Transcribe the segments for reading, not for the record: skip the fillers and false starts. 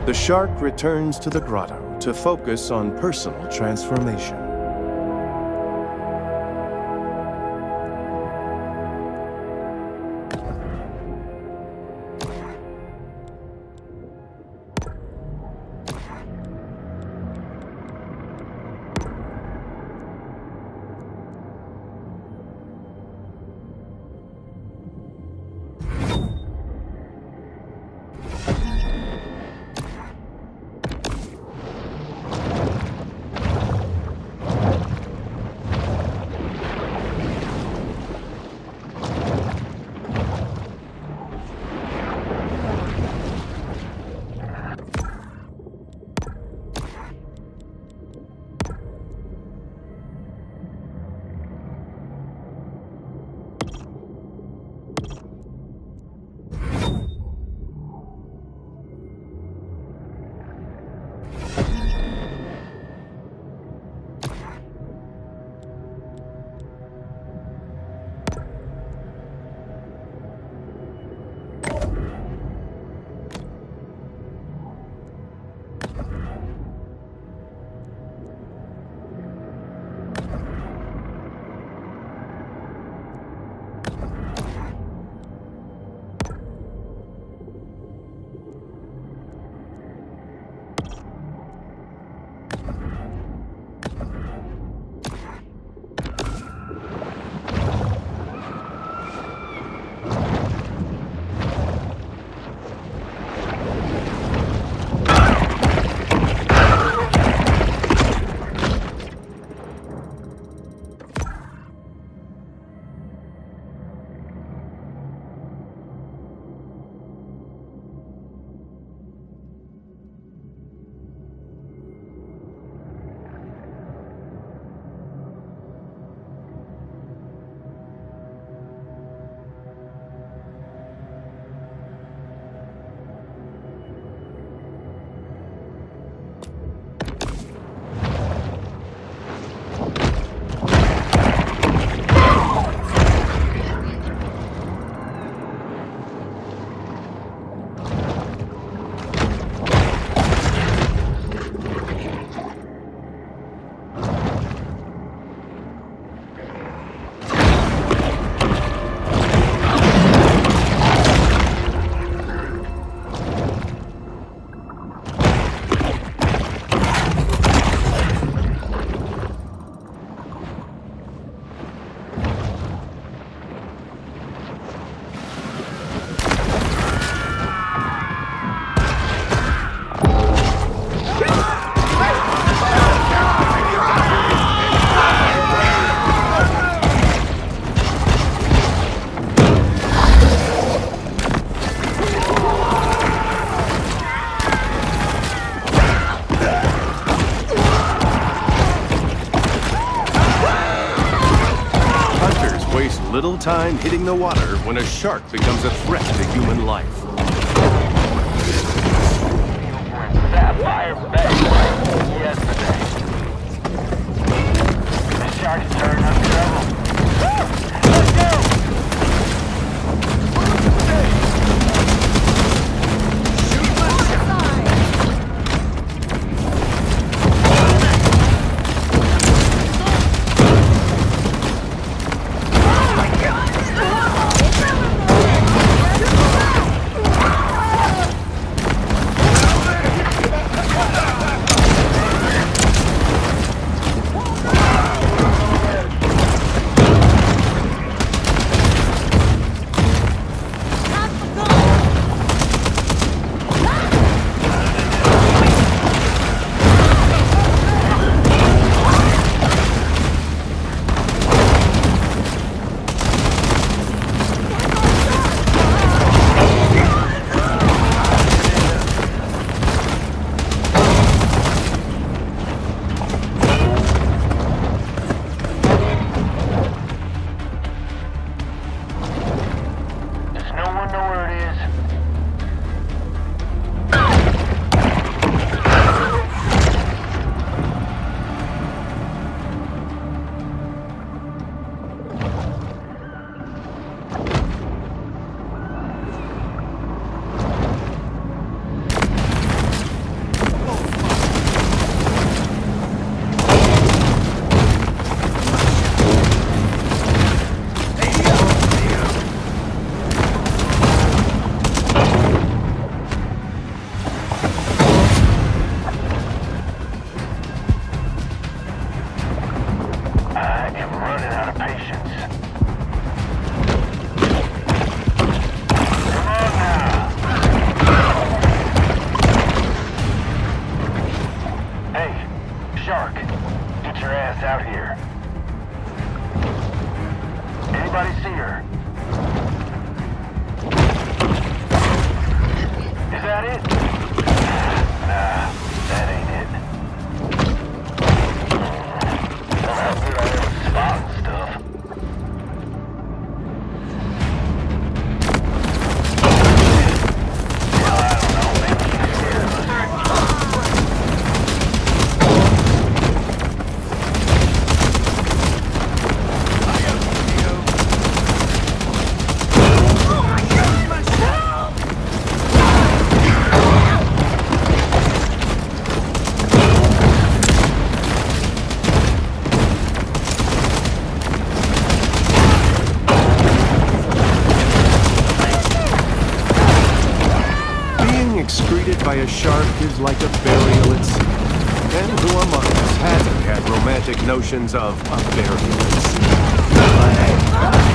The shark returns to the grotto to focus on personal transformation. Little time hitting the water when a shark becomes a threat to human life. Sapphire Bay yesterday. The shark is turning on trouble. Let's go! excreted by a shark is like a burial at sea. And who among us hasn't had romantic notions of a burial at sea?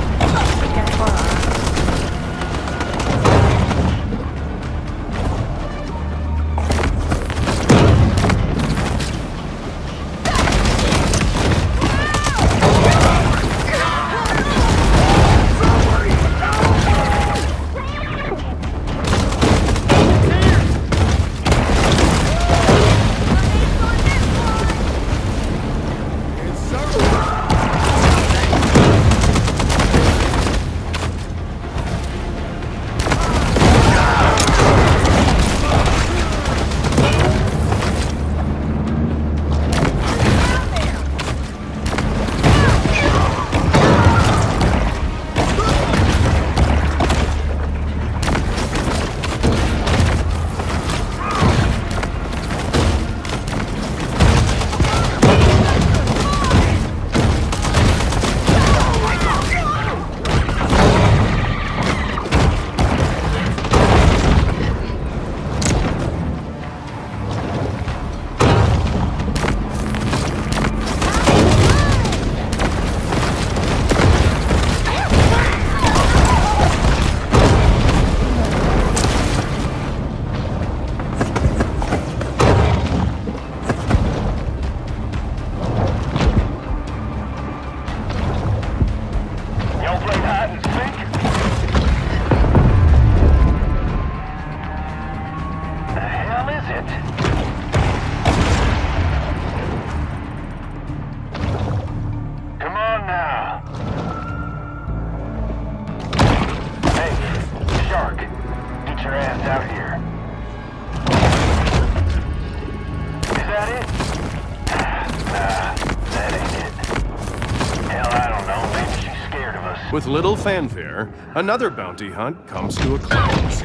With little fanfare, another bounty hunt comes to a close.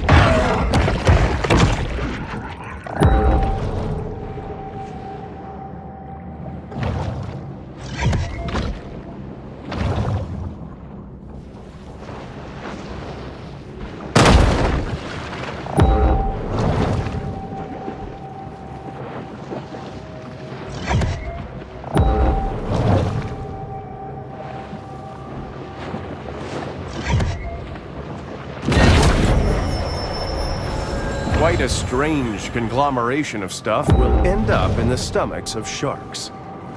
Quite a strange conglomeration of stuff will end up in the stomachs of sharks.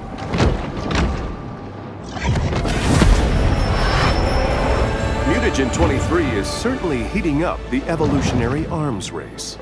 Mutagen 23 is certainly heating up the evolutionary arms race.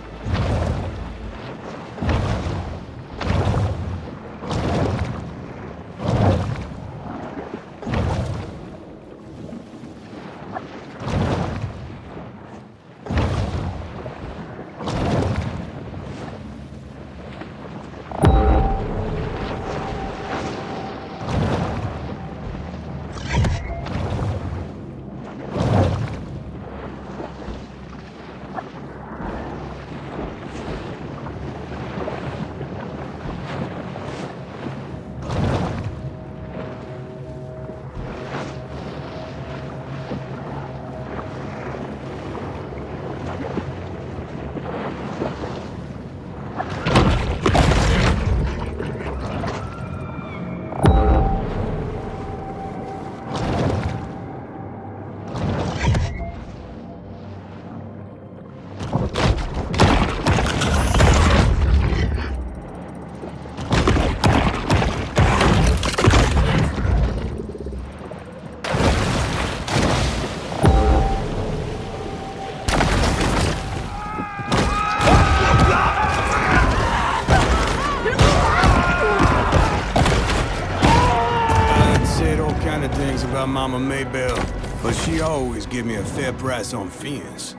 About Mama Maybell, but she always give me a fair price on fiends.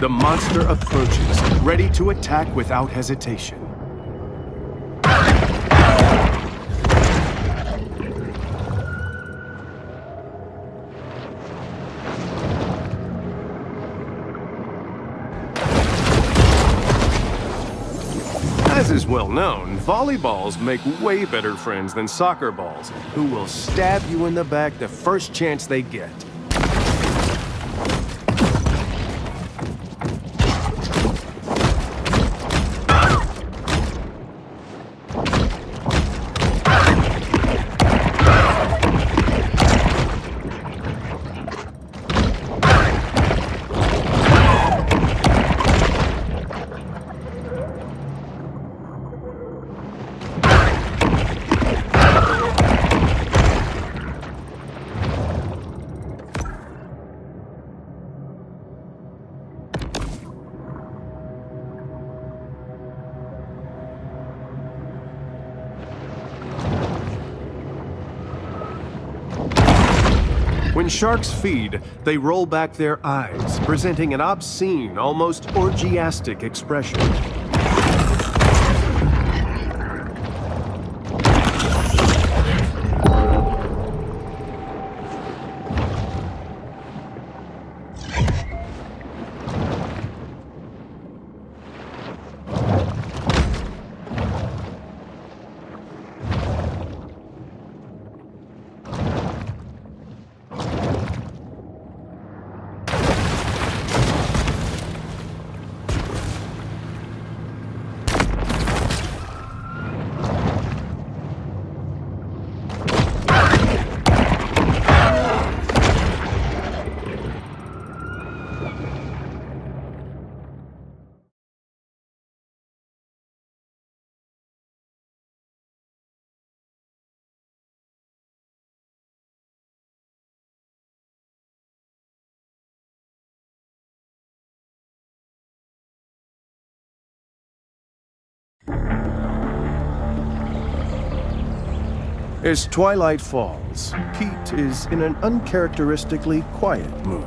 The monster approaches, ready to attack without hesitation. As is well known, volleyballs make way better friends than soccer balls, who will stab you in the back the first chance they get. When sharks feed, they roll back their eyes, presenting an obscene, almost orgiastic expression. As twilight falls, Pete is in an uncharacteristically quiet mood.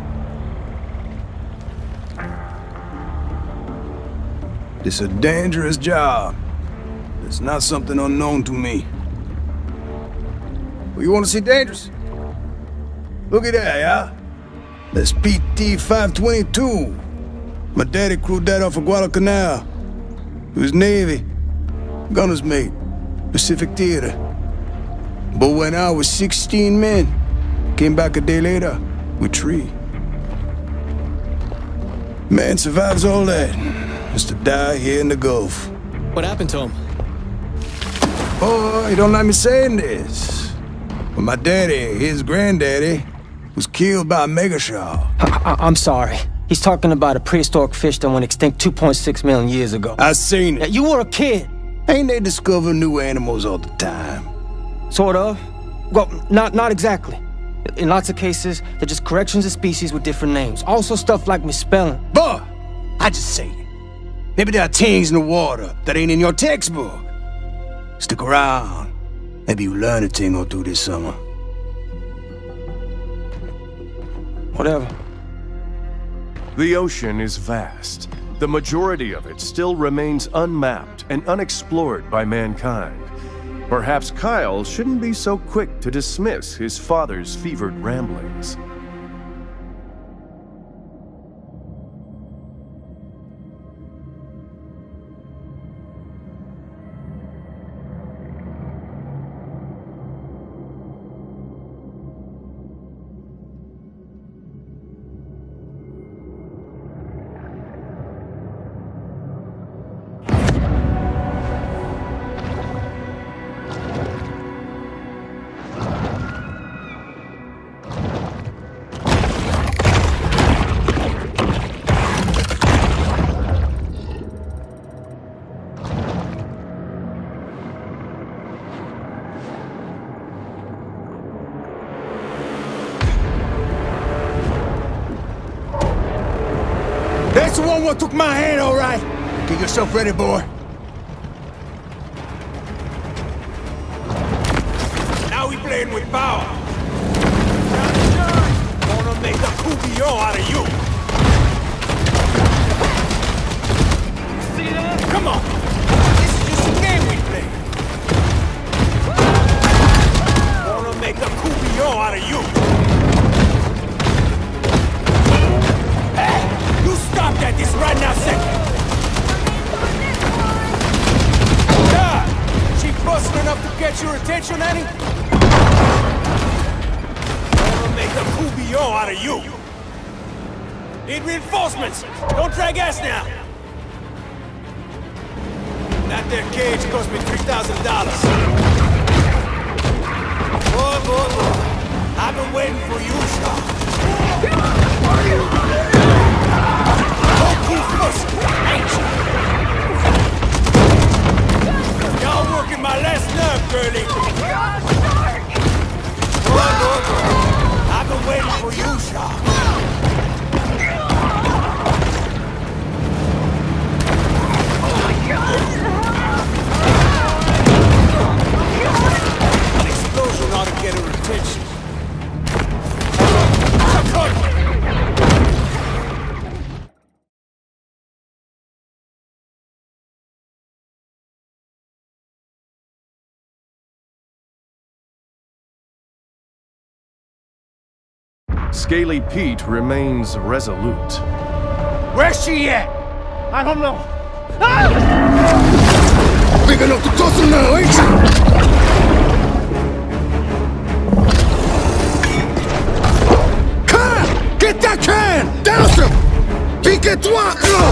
It's a dangerous job. It's not something unknown to me. Well, you want to see dangerous? Look at that, yeah? That's PT 522. My daddy crewed that off of Guadalcanal. He was Navy. Gunner's mate. Pacific Theater. But when I was 16 men, came back a day later with 3. Man survives all that, just to die here in the Gulf. What happened to him? Oh, you don't like me saying this. But my daddy, his granddaddy, was killed by a megashark. I'm sorry. He's talking about a prehistoric fish that went extinct 2.6 million years ago. I seen it. You were a kid. Ain't they discover new animals all the time? Sort of. Well, not exactly. In lots of cases, they're just corrections of species with different names. Also stuff like misspelling. But I just say it. Maybe there are things in the water that ain't in your textbook. Stick around. Maybe you learn a thing or two this summer. Whatever. The ocean is vast. The majority of it still remains unmapped and unexplored by mankind. Perhaps Kyle shouldn't be so quick to dismiss his father's fevered ramblings. That's the one what took my hand, all right. Get yourself ready, boy. Now we playing with power. Gonna make a coupillon out of you. Come on! This is just a game we play. Wanna make a coupillon out of you. Hey! You stop that this right now, second! God! She busting enough to get your attention, Annie? Wanna make a coupillon out of you. Need reinforcements! Don't drag ass now! That there cage cost me $3,000. Boy, boy, boy. I've been waiting for you, Shaw. Don't keep pushing, ain't you? Y'all working my last nerve, girlie. Boy, boy, boy. I've been waiting for you, Shaw. An explosion ought to get her attention. Scaly Pete remains resolute. Where's she at? I don't know. Big enough to toss him now, ain't you? Kyle! Get that can! Douse him! Pique-toi!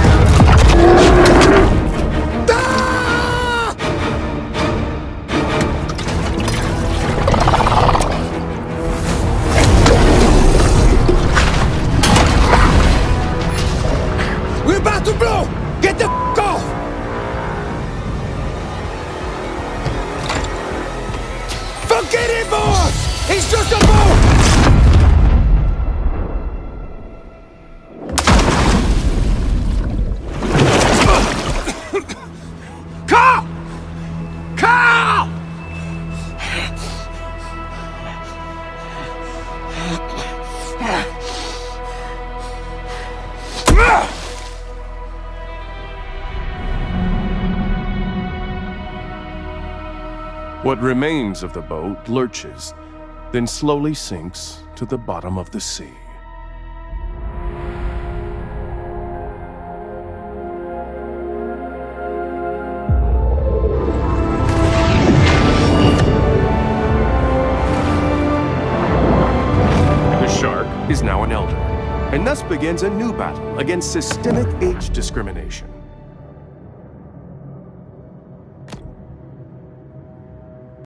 We're about to blow! Get the f*** off! Forget it, boss! He's just a boat! Carl! Carl! What remains of the boat lurches, then slowly sinks to the bottom of the sea. The shark is now an elder, and thus begins a new battle against systemic age discrimination.